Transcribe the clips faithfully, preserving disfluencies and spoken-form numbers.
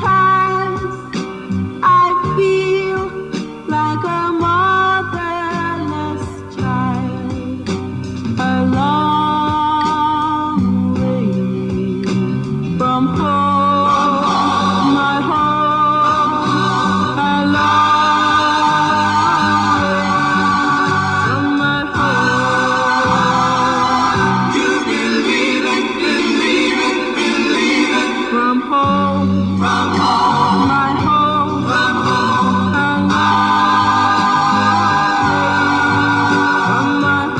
Sometimes I feel like a motherless child, a long way from home, my home, a long way from my home. You believe it, believe it, believe it. From home, from home, my home, from home, a long way from my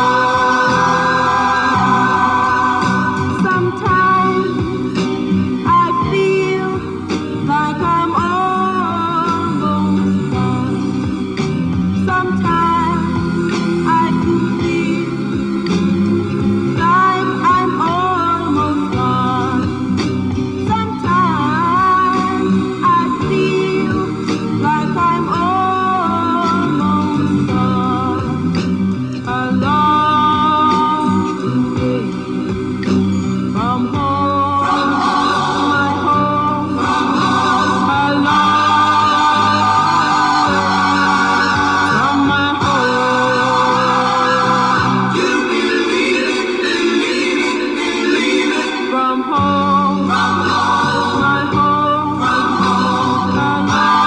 home. Sometimes I feel like I'm almost gone. Sometimes I can feel like I'm almost gone. Sometimes I feel like I'm almost gone. A long way from home, my home, a long from my home. You believe it, believe it, believe it. From home, from home, my home, from home, a long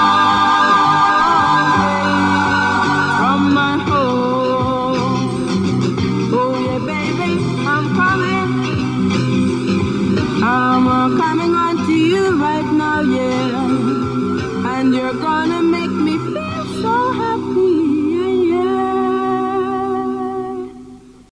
way from my home. Oh yeah, baby, I'm coming. I'm uh, coming on to you right now, yeah. And you're gonna make me feel so happy.